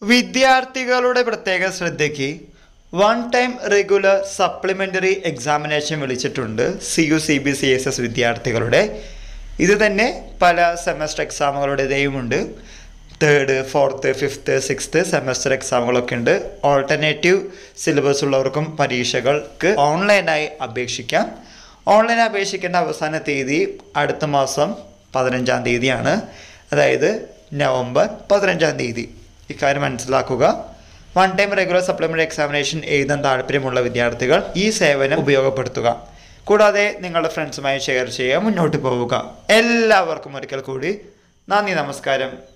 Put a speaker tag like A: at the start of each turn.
A: വിദ്യാർത്ഥികളുടെ പ്രത്യേക ശ്രദ്ധയ്ക്ക് one time regular supplementary examination വിളിച്ചിട്ടുണ്ട് CU/CBCSS വിദ്യാർത്ഥികളുടെ. ഇത് തന്നെ പല semester എക്സാമുകളുടേതുമുണ്ട്. 3rd, 4th, 5th, 6th semester എക്സാമുകളൊക്കെ ഉണ്ട്. ഓൾട്ടർനേറ്റീവ് സിലബസ് ഉള്ളവർക്കും പരീക്ഷകൾക്ക് ഓൺലൈനായി അപേക്ഷിക്കാം. ഓൺലൈൻ അപേക്ഷിക്കേണ്ട അവസാന തീയതി അടുത്ത മാസം 15-ാം തീയതിയാണ്, അതായത് നവംബർ 15-ാം തീയതി. ഇക്കാര്യം മനസ്സിലാക്കുക. One time regular supplementary examination എഴുതാൻ താല്പര്യമുള്ള വിദ്യാർത്ഥികൾ ഈ സേവനം ഉപയോഗപ്പെടുത്തുക. കൂടാതെ നിങ്ങളുടെ ഫ്രണ്ട്സുമായി ഷെയർ ചെയ്യുക. മുന്നോട്ട് പോവുക. എല്ലാവർക്കും ഒരിക്കൽ കൂടി നന്ദി, നമസ്കാരം.